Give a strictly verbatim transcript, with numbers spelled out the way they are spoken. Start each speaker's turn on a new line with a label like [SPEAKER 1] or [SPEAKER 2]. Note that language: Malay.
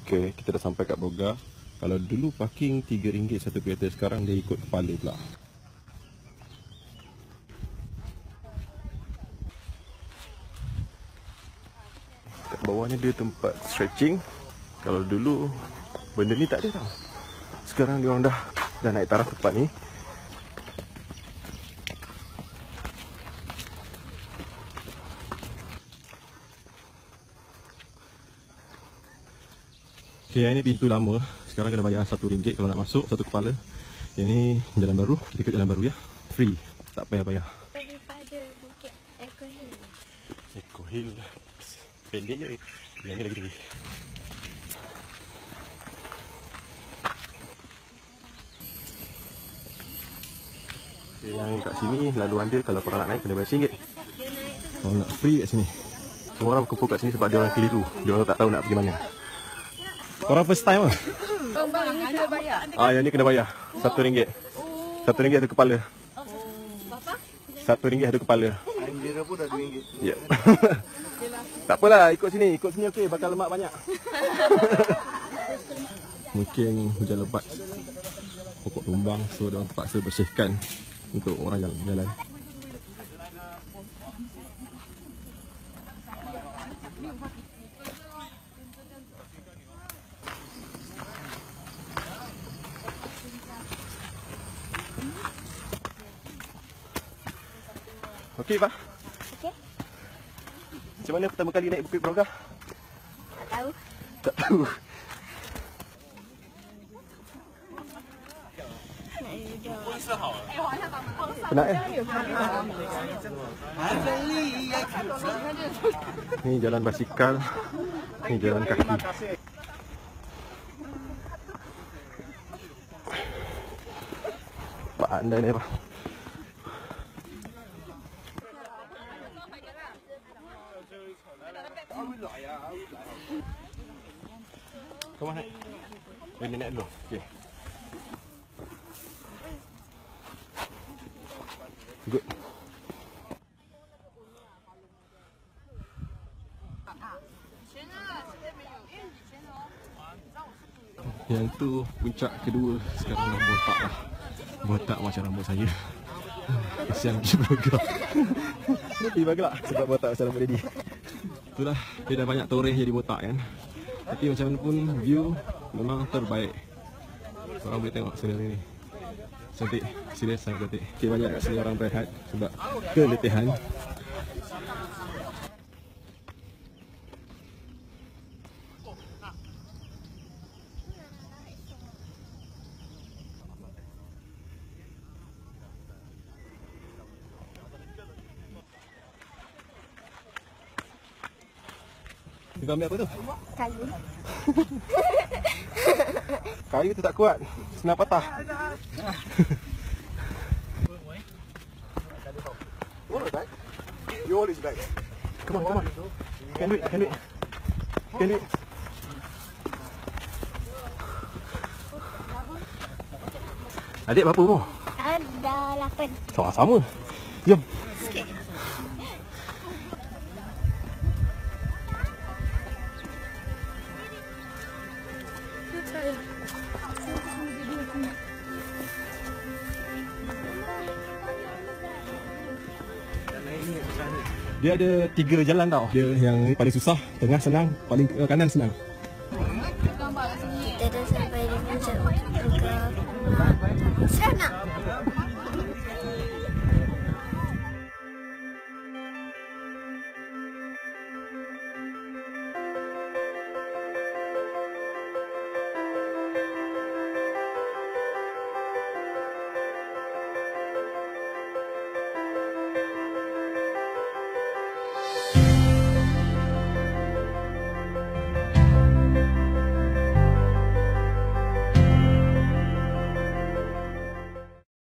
[SPEAKER 1] Okay, kita dah sampai kat Broga. Kalau dulu parking tiga ringgit satu kereta, sekarang dia ikut kepala pula. Kat bawah ni dia tempat stretching. Kalau dulu benda ni tak ada tau. Sekarang dia orang dah dah naik taraf tempat ni. Okay, yang ni pintu lama. Sekarang kena bayar satu ringgit kalau nak masuk, satu kepala. Yang ni jalan baru, kita ikut jalan baru ya. Free, tak payah bayar.
[SPEAKER 2] Daripada Bukit Eco Hill.
[SPEAKER 1] Eco Hill. Pendek je. Yang ni lagi tinggi. Okay, yang kat sini laluan dia kalau korang nak naik kena bayar ringgit. Kalau nak free kat sini. Semua orang berkumpul kat sini sebab dia orang keliru. Dia orang tak tahu nak pergi mana. Korang first time lah?
[SPEAKER 2] Oh, bang, ini kena bayar.
[SPEAKER 1] Ah, yang ni kena bayar. Satu ringgit. Satu ringgit satu kepala. Satu ringgit satu kepala.
[SPEAKER 3] Air bendera pun dah dua ringgit.
[SPEAKER 1] Ya. Tak apalah, ikut sini. Ikut sini okey, bakal lemak banyak. Mungkin hujan lebat. Pokok tumbang, so dia orang terpaksa bersihkan untuk orang jalan-jalan. Okey, Pak.
[SPEAKER 2] Okey.
[SPEAKER 1] Macam mana pertama kali naik Bukit Broga?
[SPEAKER 2] Tak tahu.
[SPEAKER 1] Tak tahu. Penat eh? Ni jalan basikal. Ni jalan kaki. Pak anda ni, Pak. Kau mana? Ini naik dulu. Okey. Good. Yang tu puncak kedua. Sekarang dah botak lah. Botak macam rambut saya. Kesian pergi Broga. Dia pergi bagelak sebab botak macam rambut dia. Itulah, dia dah banyak toreh jadi botak kan. Tapi macam mana pun view memang terbaik. Korang boleh tengok scenery ni. Cantik, serius sangat cantik. Okay, banyak kat sini orang berehat sebab keletihan. Kau ambil apa tu?
[SPEAKER 2] Kayu.
[SPEAKER 1] Kayu tu tak kuat. Senang patah. Hold it back. You hold it back. Come on, come on. Can do it, can do it. Can do it. Adik berapa umur?
[SPEAKER 2] Ada lapan.
[SPEAKER 1] Sama-sama. Jom. Dia ada tiga jalan tau. Dia yang paling susah, tengah senang, paling uh, kanan senang.
[SPEAKER 2] Kita dah sampai di puncak Broga. Seronok.